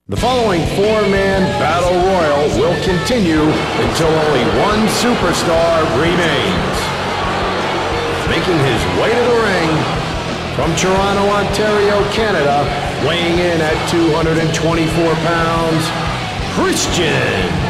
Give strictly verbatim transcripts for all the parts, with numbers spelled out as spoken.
The following four-man battle royal will continue until only one superstar remains. Making his way to the ring from Toronto, Ontario, Canada, weighing in at two hundred twenty-four pounds, Christian.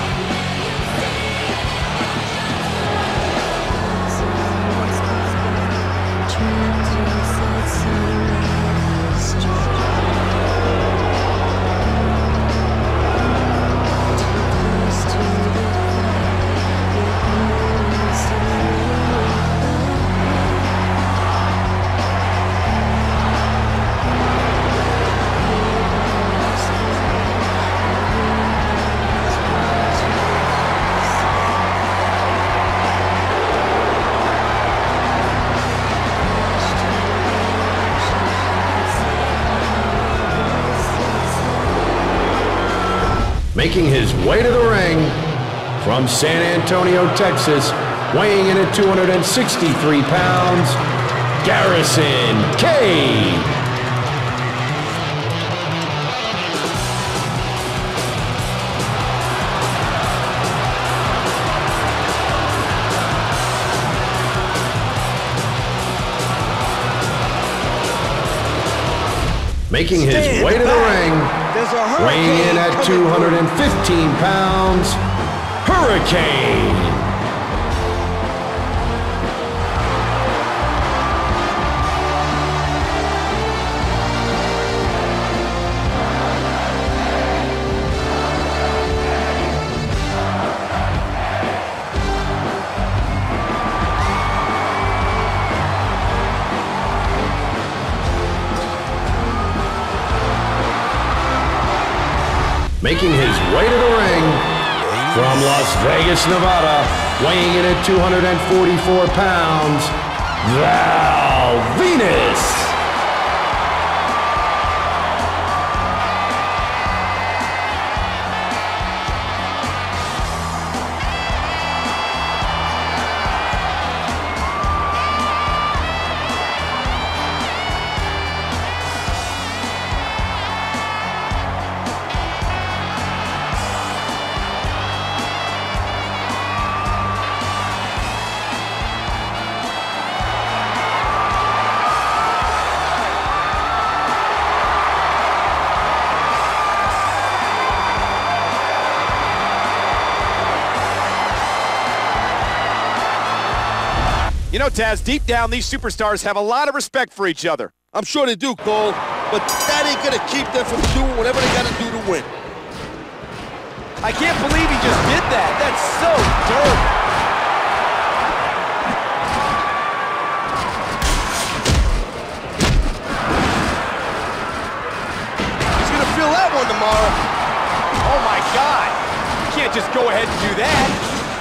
Making his way to the ring from San Antonio, Texas, weighing in at two hundred sixty-three pounds, Garrison Cade. Making his way to the ring, weighing in at two hundred fifteen pounds, Hurricane. Making his way to the ring from Las Vegas, Nevada, weighing in at two hundred forty-four pounds, Val Venis. You know, Taz, deep down, these superstars have a lot of respect for each other. I'm sure they do, Cole, but that ain't gonna keep them from doing whatever they gotta do to win. I can't believe he just did that. That's so dirty. He's gonna feel that one tomorrow. Oh, my God. You can't just go ahead and do that.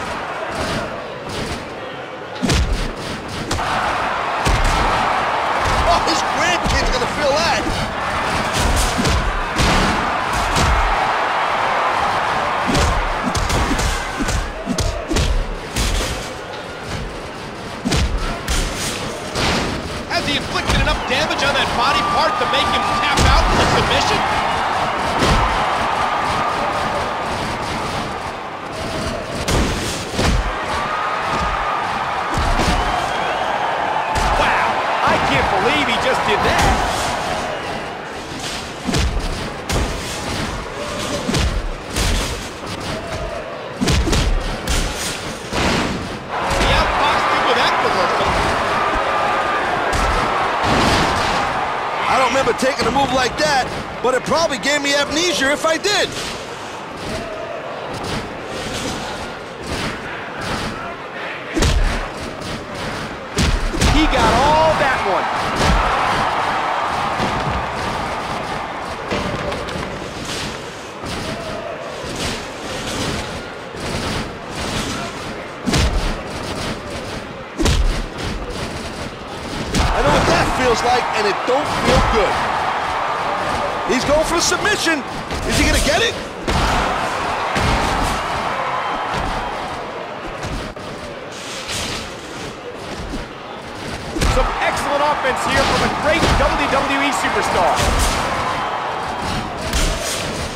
His grandkid's gonna feel that. Has he inflicted enough damage on that body part to make him tap out in the submission? Believe he just did that. He outboxed him with that reversal. I don't remember taking a move like that, but it probably gave me amnesia if I did. He got all that one. I know what that feels like, and it don't feel good. He's going for a submission. Is he gonna get it? Some excellent offense here from a great W W E superstar.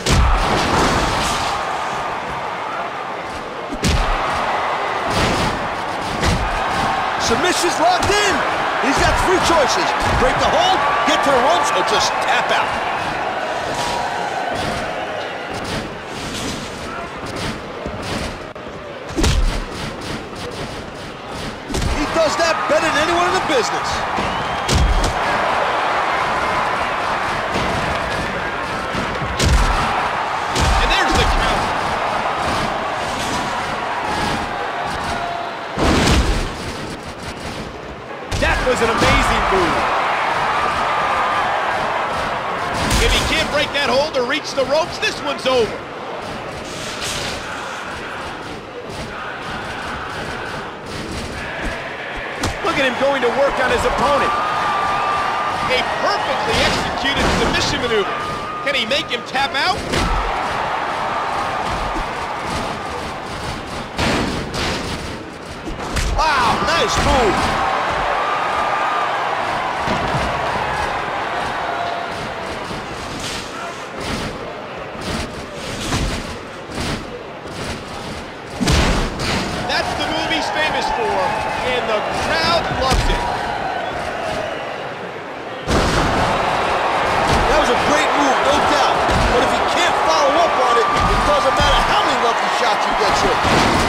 submission's locked in. He's got three choices. Break the hold, get to the ropes, or just tap out. He does that better than anyone in the business. And there's the count. That was an amazing move. If he can't break that hold or reach the ropes, this one's over. Look at him going to work on his opponent. A perfectly executed submission maneuver. Can he make him tap out? Wow, nice move. That's the move he's famous for, and the crowd loves it. That was a great move, no doubt. But if he can't follow up on it, it doesn't matter how many lucky shots he gets in.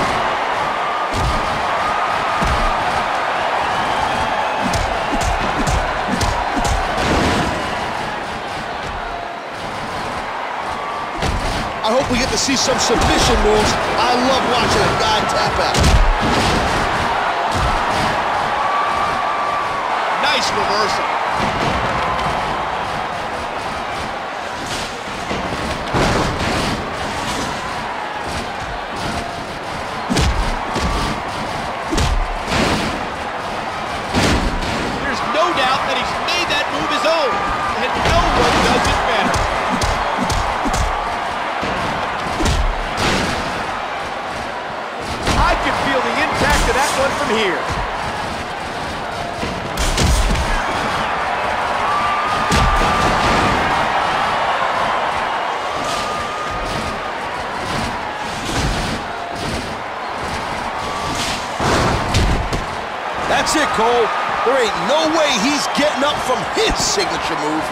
I hope we get to see some submission moves. I love watching a guy tap out. Nice reversal. There's no doubt that he's made that move his own, and no one does it better. I can feel the impact of that one from here. That's it, Cole. There ain't no way he's getting up from his signature move.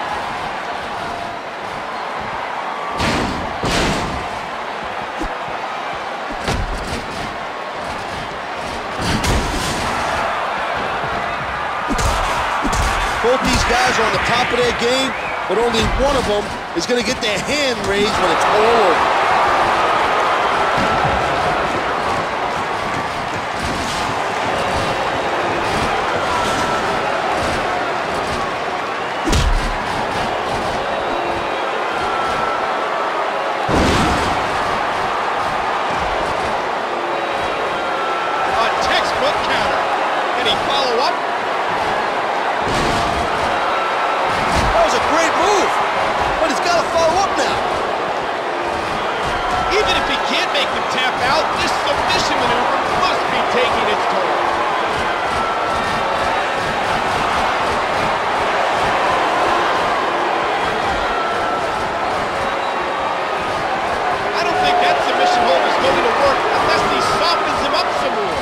Both these guys are on the top of their game, but only one of them is going to get their hand raised when it's all over. A textbook counter. Can he follow up? That was a great move, but he's got to follow up now. Even if he can't make him tap out, this submission maneuver must be taking its toll. I don't think that submission hold is going to work unless he softens him up some more.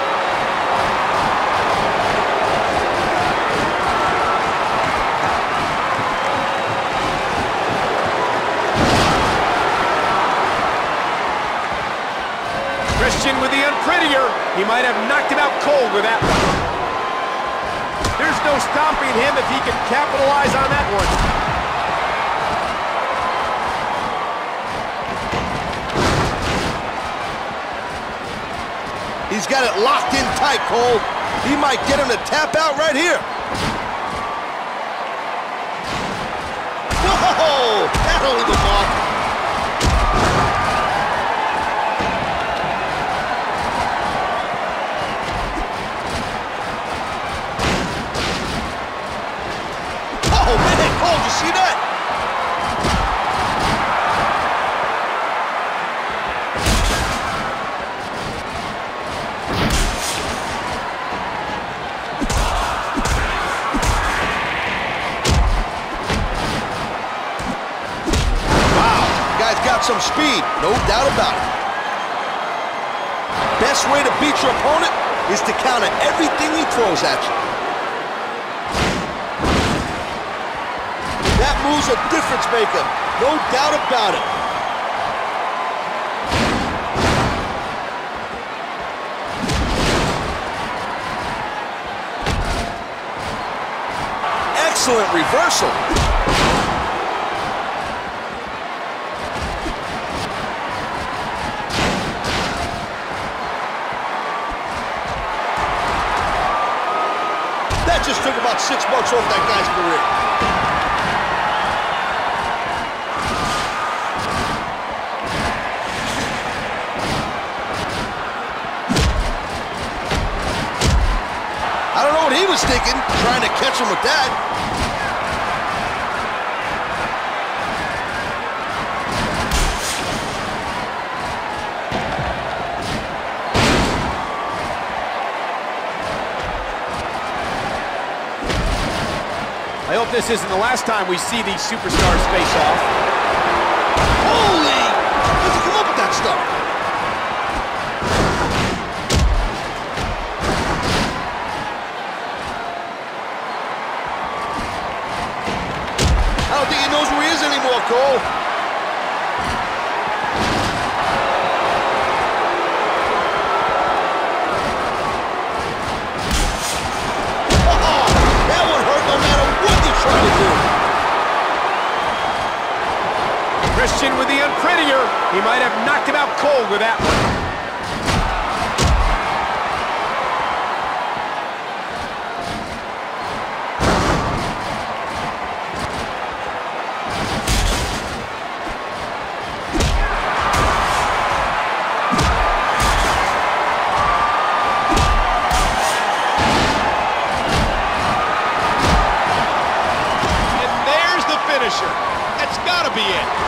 Christian with the unprettier. He might have knocked him out cold with that one. There's no stopping him if he can capitalize on that one. He's got it locked in tight, Cole. He might get him to tap out right here. Whoa! That'll leave a mark. Oh, man, Cole, did you see that? Wow, guy's got some speed, no doubt about it. best way to beat your opponent is to counter everything he throws at you. That move's a difference maker, no doubt about it. Excellent reversal. That just took about six bucks off that guy's career. I don't know what he was thinking, trying to catch him with that. I hope this isn't the last time we see these superstars face off. Holy! Where'd you come up with that stuff? I don't think he knows where he is anymore, Cole. Christian with the unprettier. He might have knocked him out cold with that one. And there's the finisher. That's got to be it.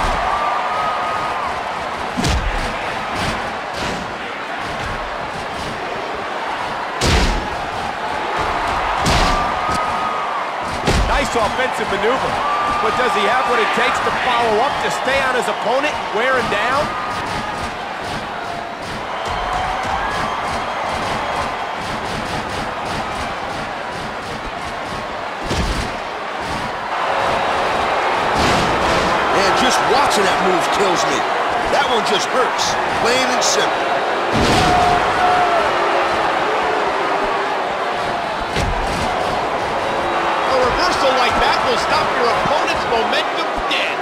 Nice offensive maneuver. But does he have what it takes to follow up to stay on his opponent, wearing down? And just watching that move kills me. That one just hurts, plain and simple. Like that will stop your opponent's momentum dead.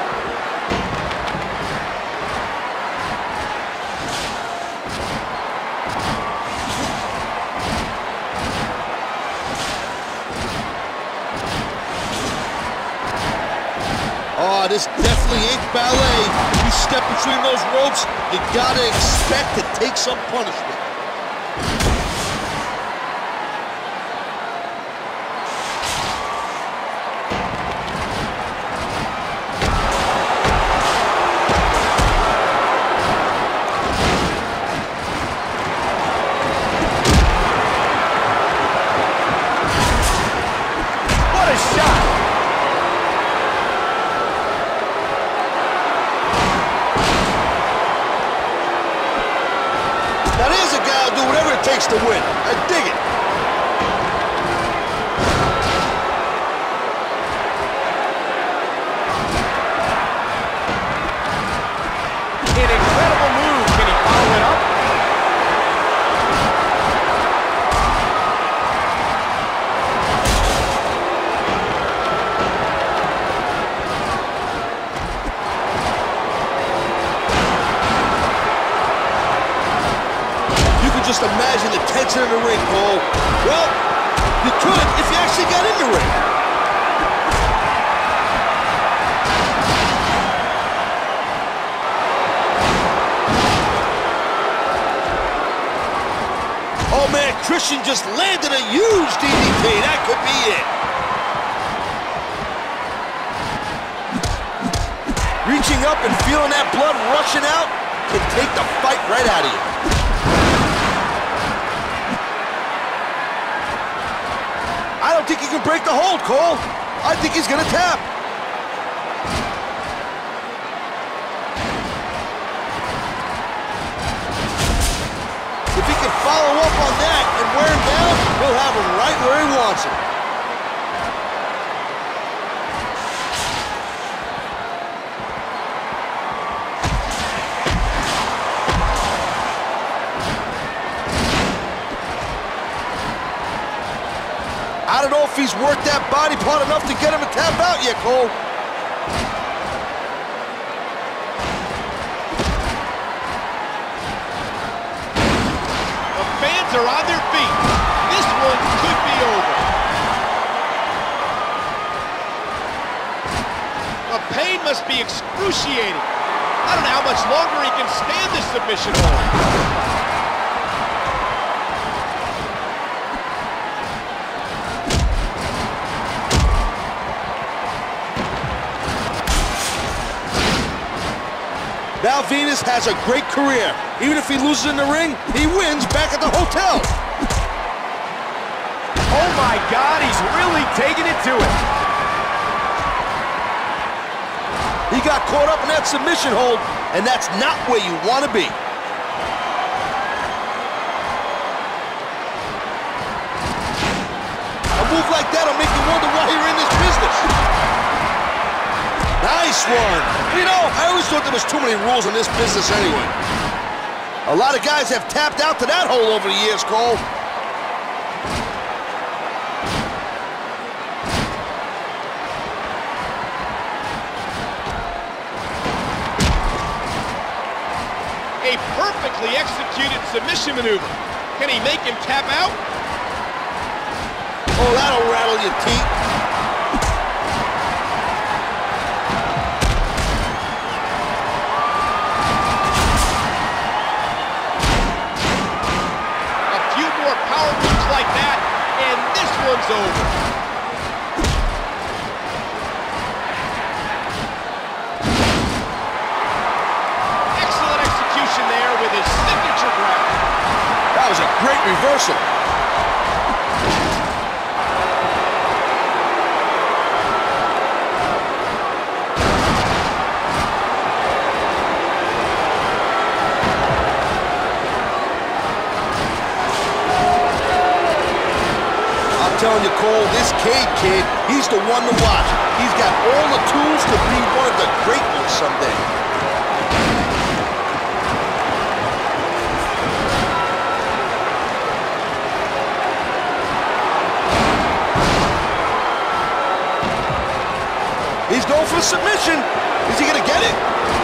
Oh, this definitely ain't ballet. You step between those ropes, you gotta expect to take some punishment. Takes to win. I dig it. An incredible move. Can he follow it up? Just imagine the tension in the ring, Cole. Well, you could if you actually got in the ring. Oh man, Christian just landed a huge D D T. That could be it. Reaching up and feeling that blood rushing out can take the fight right out of you. I don't think he can break the hold, Cole. I think he's gonna tap. follow up on that and wear him down, he'll have him right where he wants him. I don't know if he's worked that body part enough to get him to tap out yet, Cole. The fans are on their feet. This one could be over. The pain must be excruciating. I don't know how much longer he can stand this submission hold. Val Venis has a great career. Even if he loses in the ring, he wins back at the hotel. Oh my God, he's really taking it to him. He got caught up in that submission hold, and that's not where you want to be. A move like that'll make you wonder why you're in this business. Nice one. You know, I always thought there was too many rules in this business anyway. A lot of guys have tapped out to that hole over the years, Cole. A perfectly executed submission maneuver. Can he make him tap out? Oh, that'll rattle your teeth. Like that, and this one's over. Excellent execution there with his signature grab. That was a great reversal. I'm telling you, Cole, this Cade kid, he's the one to watch. He's got all the tools to be one of the great ones someday. He's going for a submission. Is he going to get it?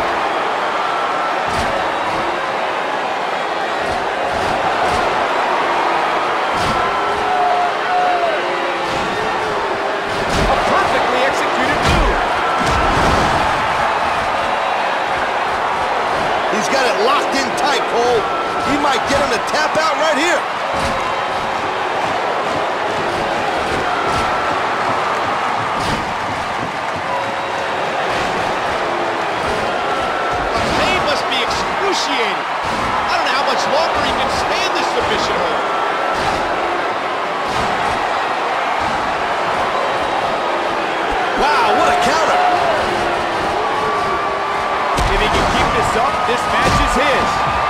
Got it locked in tight, Cole. He might get him to tap out right here. The pain must be excruciating. I don't know how much longer he can stand this submission hold. Wow, what a counter. If he can keep this up, this match is his.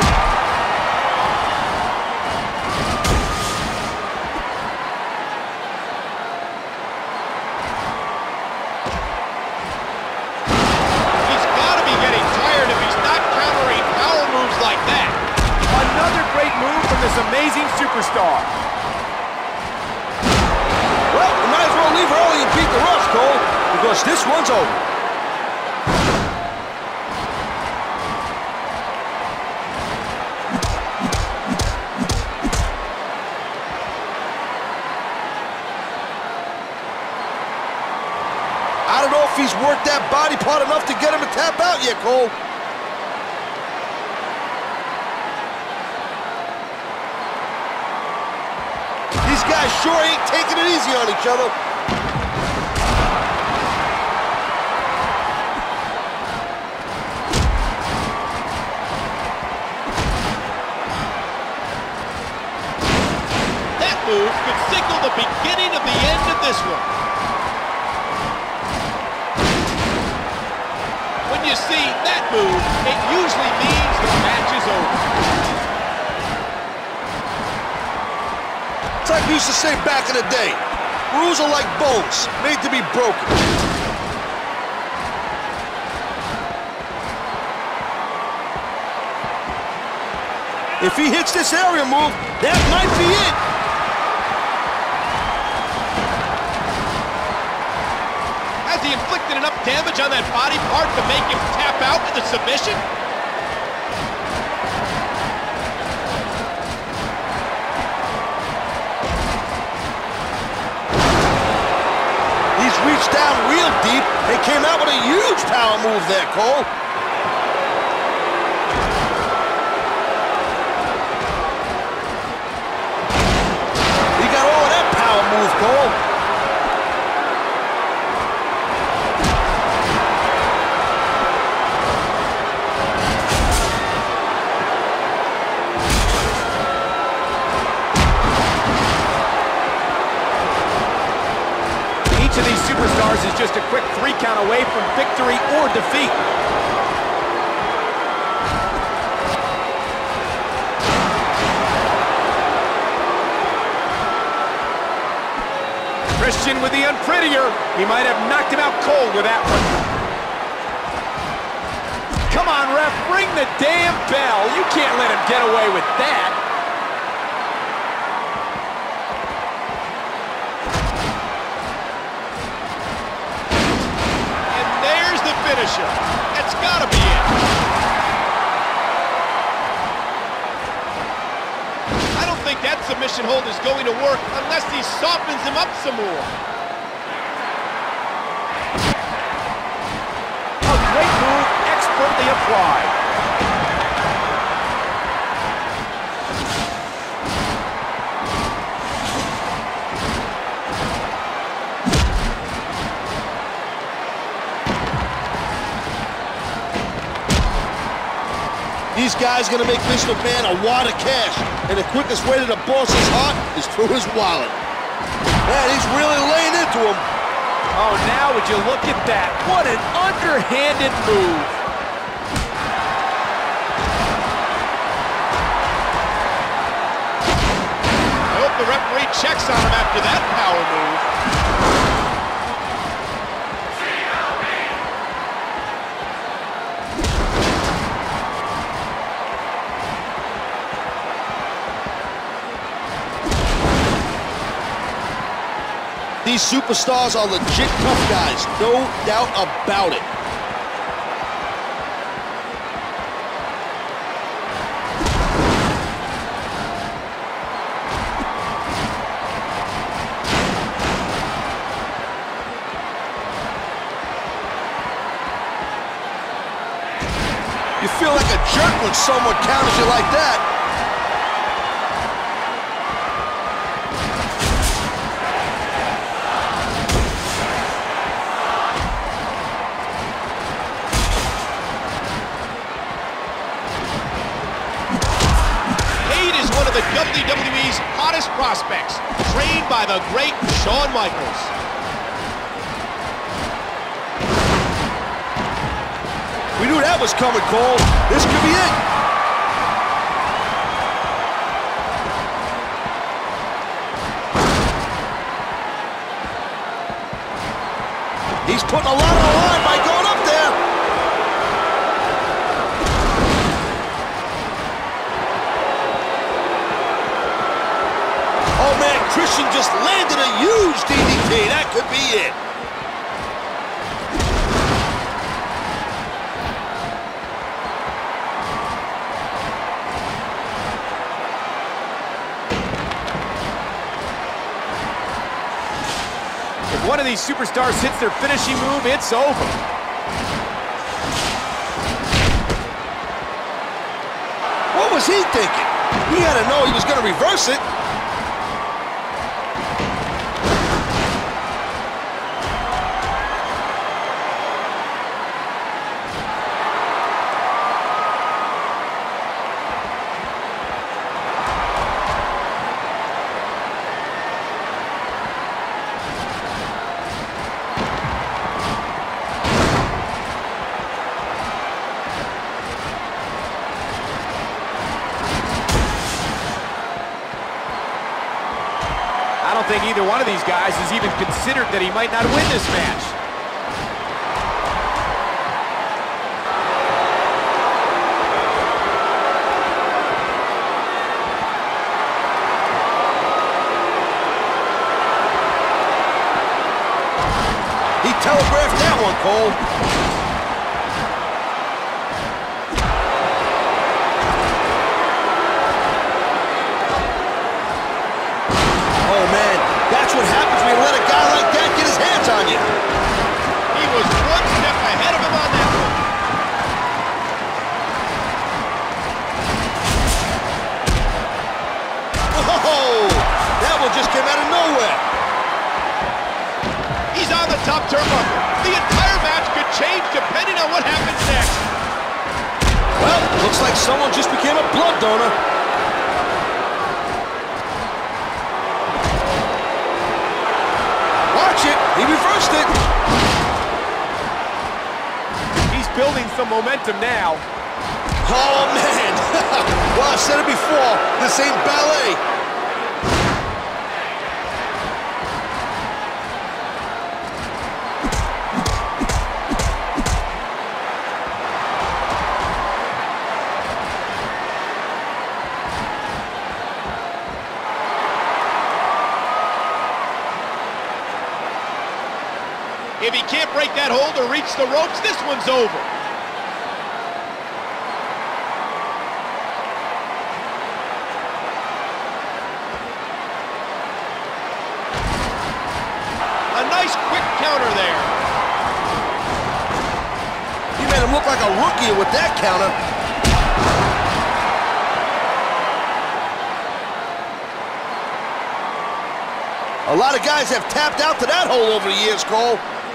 He's got to be getting tired if he's not countering power moves like that. Another great move from this amazing superstar. Well, we might as well leave early and beat the rush, Cole, because this one's over. I don't know if he's worked that body part enough to get him to tap out yet, Cole. These guys sure ain't taking it easy on each other. That move could signal the beginning of the end of this one. When you see that move, it usually means the match is over. like we used to say back in the day. Rules are like bones, made to be broken. If he hits this area move, that might be it. Has he inflicted enough damage on that body part to make him tap out with a submission? He's reached down real deep and came out with a huge power move there, Cole. He got all of that power move, Cole. Each of these superstars is just a quick three count away from victory or defeat. Christian with the unprettier. He might have knocked him out cold with that one. Come on, ref, ring the damn bell. You can't let him get away with that. Finisher. That's gotta be it. I don't think that submission hold is going to work unless he softens him up some more. A great move, expertly applied. These guys are gonna make Mister McMahon a wad of cash, and the quickest way to the boss's heart is through his wallet. Man, he's really laying into him. Oh, now would you look at that? What an underhanded move. I hope the referee checks on him after that power move. These superstars are legit tough guys, no doubt about it. You feel like a jerk when someone counters you like that. W W E's hottest prospects, trained by the great Shawn Michaels. We knew that was coming, Cole. This could be it. He's putting a lot on the line by going up there. Oh, man, Christian just landed a huge D D T. That could be it. If one of these superstars hits their finishing move, it's over. What was he thinking? He had to know he was going to reverse it. don't think either one of these guys has even considered that he might not win this match. He telegraphed that one, Cole. Oh, man, that's what happens when you let a guy like that get his hands on you. He was one step ahead of him on that one. Oh, that one just came out of nowhere. He's on the top turnbuckle. The entire match could change depending on what happens next. Well, looks like someone just became a blood donor. Watch it. He reversed it. He's building some momentum now. Oh, man. Well, I've said it before. This ain't ballet. If he can't break that hold or reach the ropes, this one's over. A nice quick counter there. He made him look like a rookie with that counter. A lot of guys have tapped out to that hole over the years, Cole.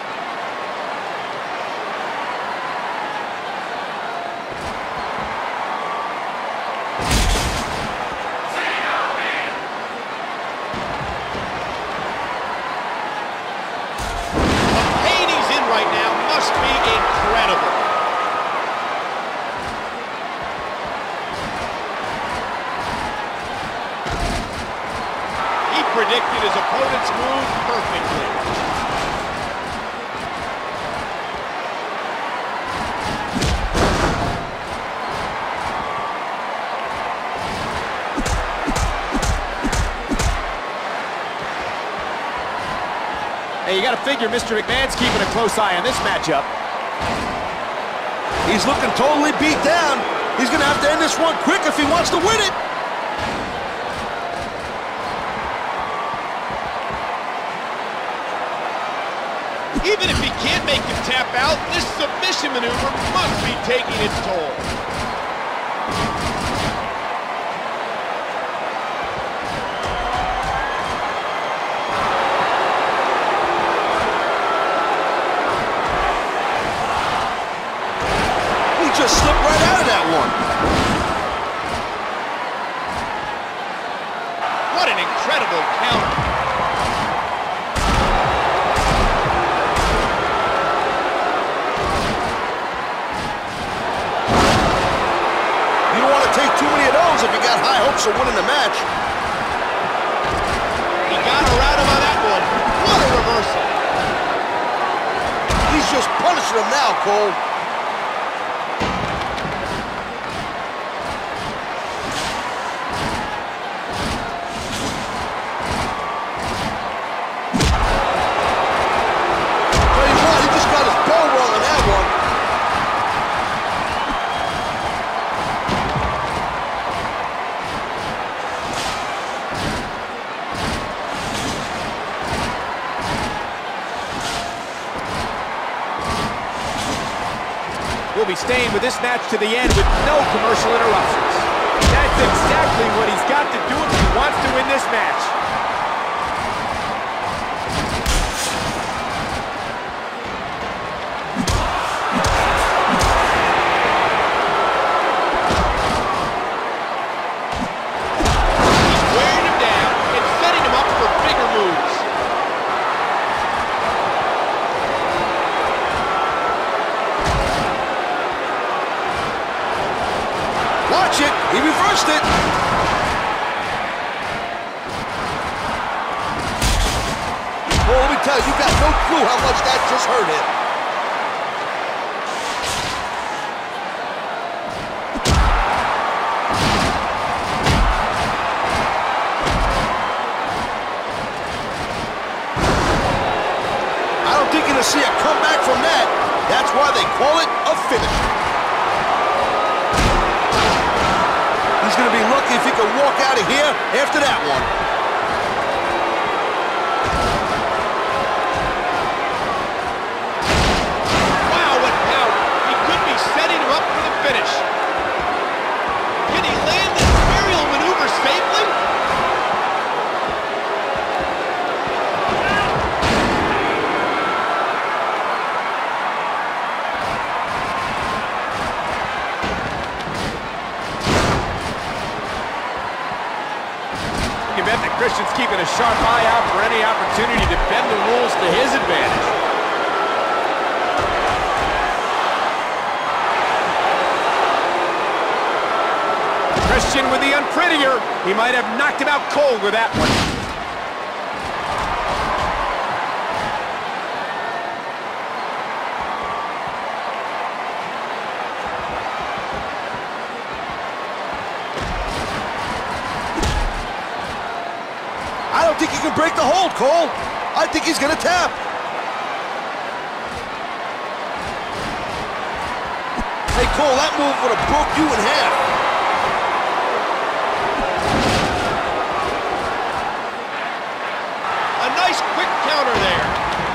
Predicted his opponent's move perfectly. Hey, you got to figure Mister McMahon's keeping a close eye on this matchup. He's looking totally beat down. He's going to have to end this one quick if he wants to win it. Even if he can't make him tap out, this submission maneuver must be taking its toll. He just slipped right out of that one. What an incredible counter. Take too many of those if you got high hopes of winning the match. He got around him on that one. What a reversal. He's just punishing him now, Cole. Tell you what, he just got his bell rung on that one. We'll be staying with this match to the end with no commercial interruptions. That's exactly what he's got to do if he wants to win this match. He's wearing him down and setting him up for bigger moves. Watch it. He reversed it. tell, you got no clue how much that just hurt him. I don't think you're going to see a comeback from that. That's why they call it a finish. He's going to be lucky if he can walk out of here after that one. Wow, what power. He could be setting him up for the finish. Can he land this aerial maneuver safely? You bet that Christian's keeping a sharp eye out for any opportunity to bend the rules to his advantage. Christian with the unprettier. He might have knocked him out cold with that one. I don't think he can break the hold, Cole. I think he's gonna tap. Hey, Cole, that move would have broke you in half. A nice quick counter there.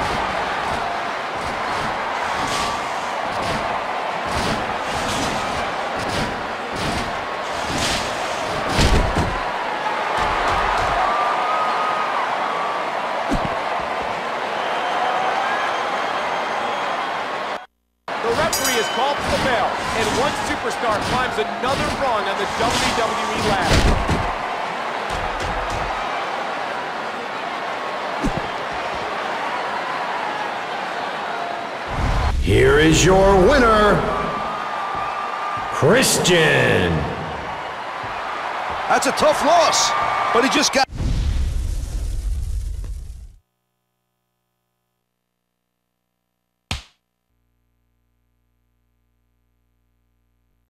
The referee has called for the bell, and one superstar climbs another rung on the W W E ladder. Here is your winner, Christian. That's a tough loss, but he just got...